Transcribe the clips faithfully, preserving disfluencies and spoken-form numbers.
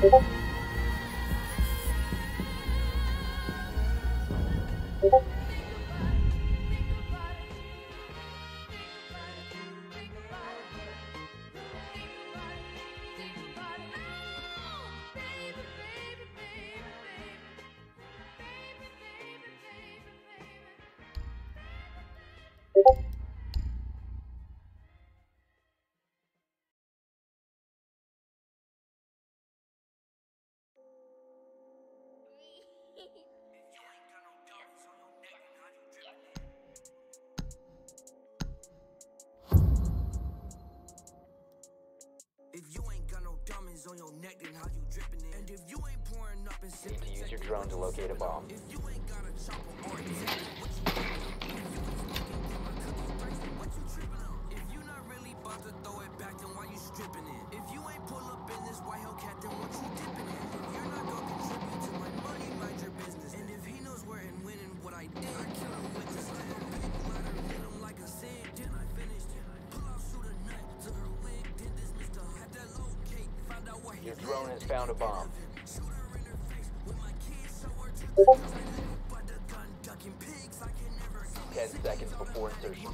If you ain't got no diamonds on your neck, then how you dripping it? And if you ain't pouring up and You need to use your drone to locate a bomb. if you ain't got a chopper or a tank, what you tripping on? If you ain't smoking on my cookies thirsty, what you tripping on? If you not really about to throw it back, then why you stripping it? If you ain't pull up in this white Hellcat, then what you dipping in? If you're not gonna contribute to my money, mind your business. And if he knows where and when and what I did, I kill him with this ladder, hit him like a cig, then I finished it. Pull out, shoot a nut to her wig, then dismiss her. Had that low cake, found out where he Your drone has found a bomb. shoot her in her face with my kids, show her to the but the gun ducking pigs, I can never go. Ten seconds before insertion.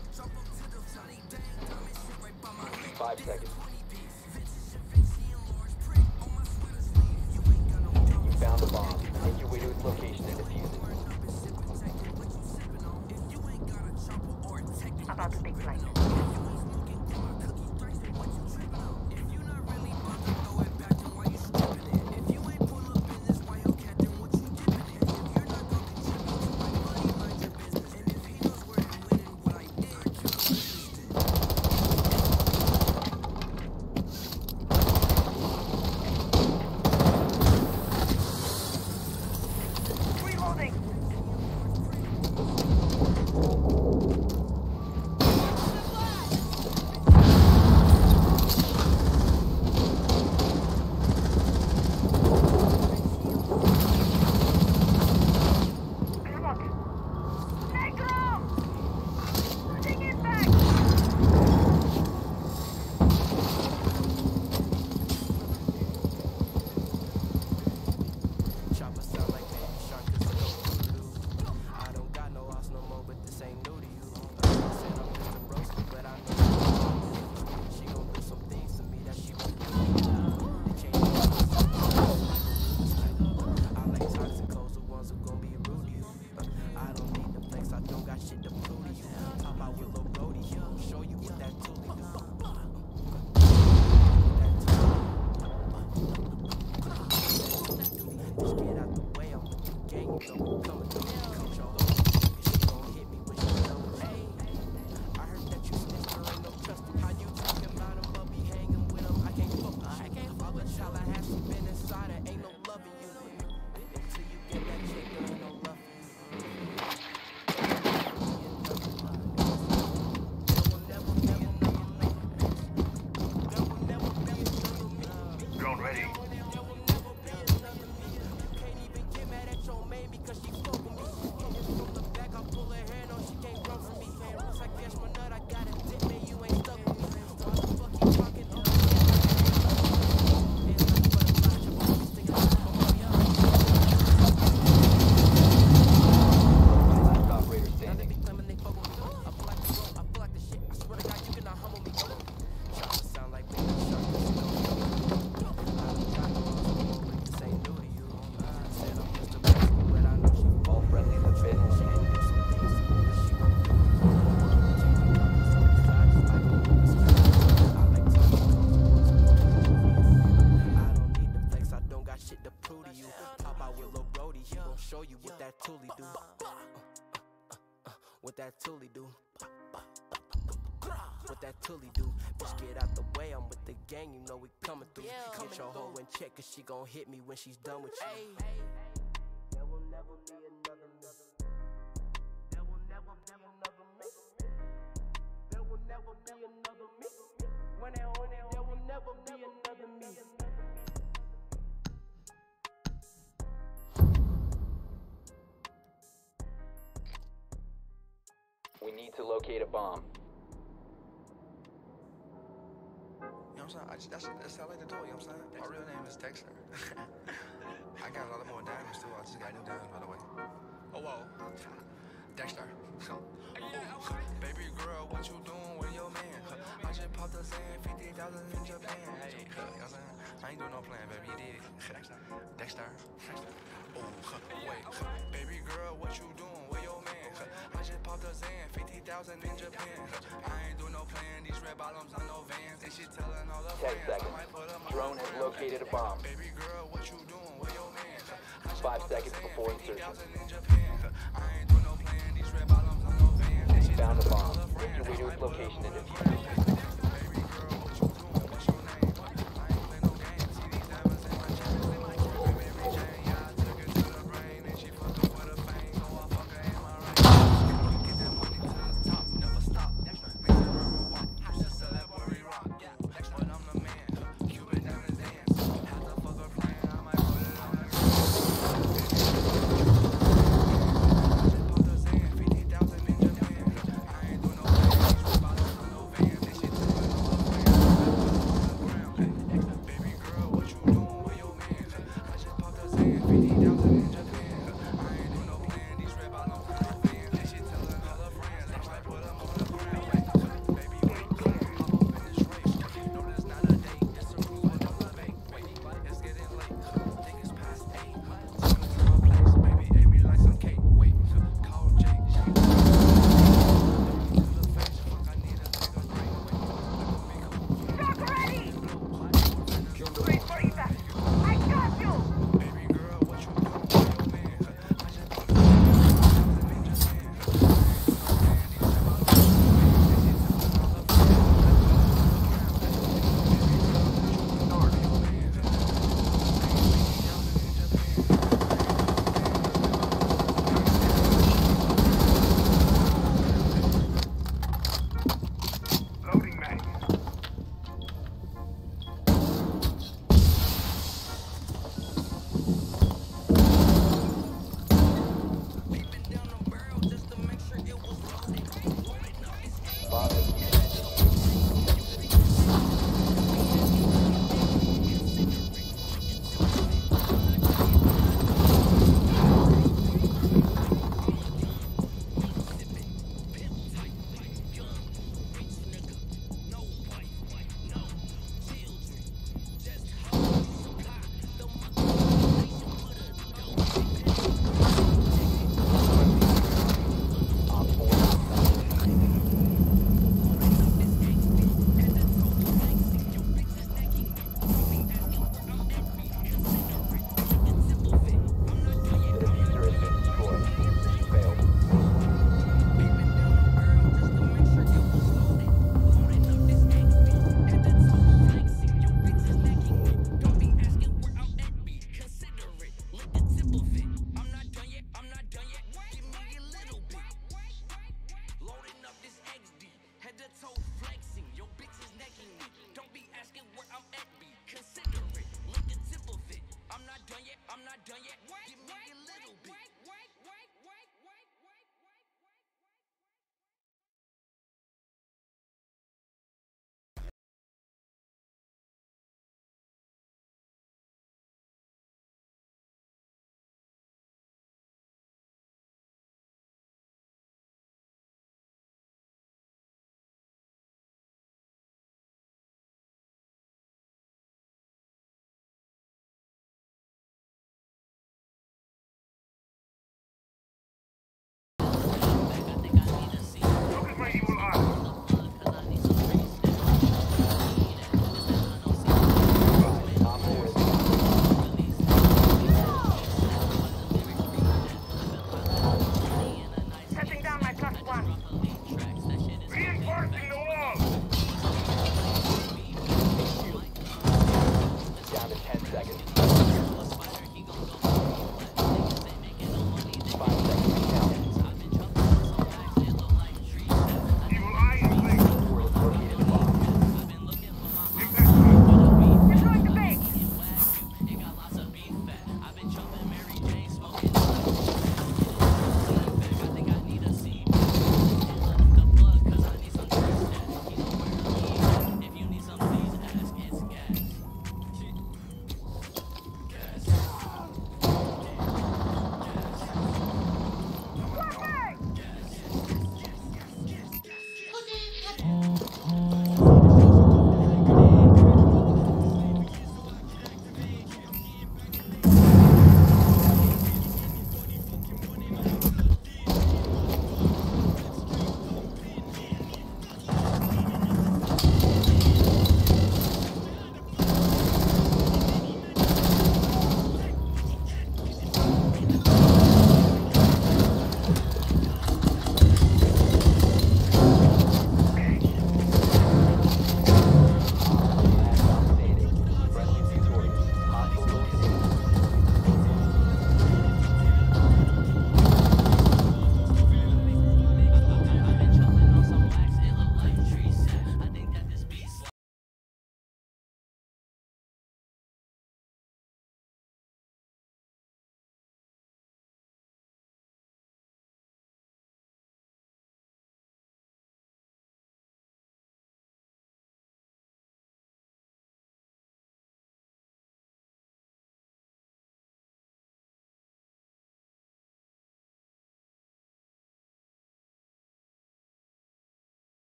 Five seconds. You found the bomb. Make your way to its location and defuse it. About to take flight. What that Tully do? What that Tully do? Bitch, get out the way, I'm with the gang, you know we coming through. Get your hoe in check, cause she gon' hit me when she's done with you. There will never be another me. There will never be another me. There will never be another me. When and when and there will never be another me. We need to locate a bomb. You know what I'm saying? I just, that's, that's how I like to do it, you know what I'm saying? My real name is Dexter. I got a lot more diamonds too. I just got new diamonds, by the way. Oh, whoa. Dexter. Oh, baby girl, what you doing with your man? I just popped a saying fifty thousand in Japan. Hey, you know what I'm saying? I ain't doing no plan, baby. You did. Dexter. Oh, wait. Baby girl, what you doing with your man? I just popped a saying fifty thousand in Japan. I ain't doing no plan. These red bottoms on no vans. They shit telling all the Ten fans. seconds. Drone has located a bomb. Baby girl, what you doing with your man? Five seconds before insertion. I ain't doing no plan. These red bottoms on no vans. They shit Found the telling all bomb. the Make your way fans. to its location and defuse it. Baby girl, what you doing? What's your name? I ain't play no games. See these diamonds in my chain. With Mary Jane, yeah, I took it to the brain. And she fucked up with a fame. So I fuck her in my range. Get that money to the top, never stop. Make the river walk. Used to sell that worry rock. But I'm the man. Cupid diamonds dance. Had to fuck her playing. I might put it on her. I just popped her saying fifty thousand in Japan. I ain't doing no plans. These red bottoms on no vans.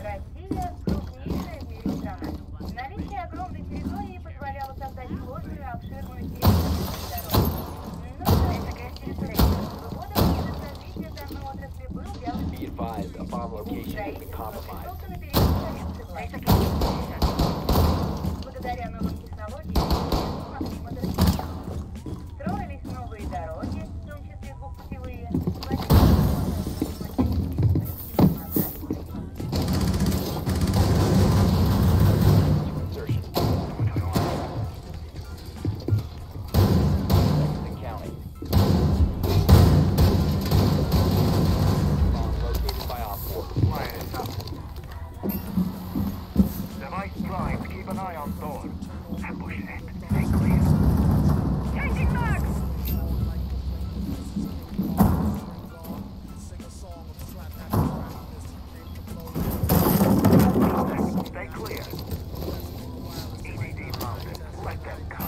Россия – крупнейшая в мире страна. Наличие огромной территории позволяло создать сложную и обширную сеть дорог. Но такая территория года через развитие данной отрасли был вялым. Be advised, a bomb location has been compromised. На период советской власти. Благодаря новым технологиям могли модернизироваться. Строились новые дороги, в том числе двухпутевые. Insertion. And counting. Bomb located by Op four. Fire is up. Device primed. Keep an eye on door. Ambush set. Stay clear. Changing marks! Stay clear. E D D mounted. Let them come.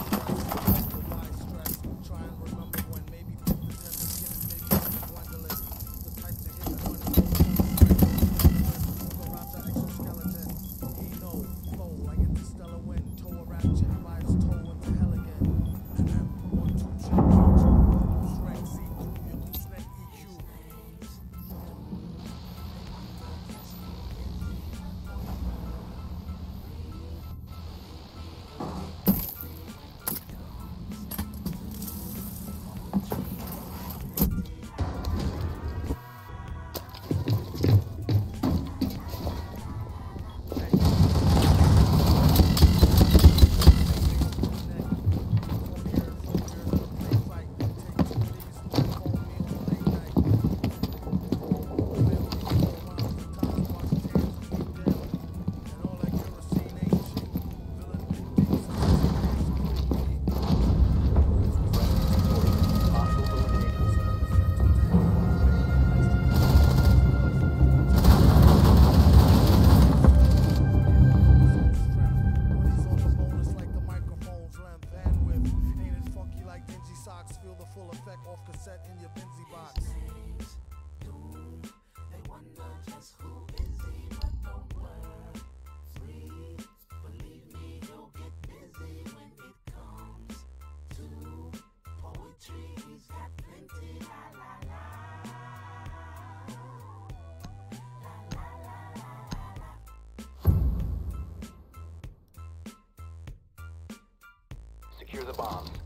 Feel the full effect off cassette in your Benzie box. They wonder just who is he, but don't worry. Believe me, you'll get busy when it comes to poetry. He's got plenty, la la la. La la la la la. Secure the bomb.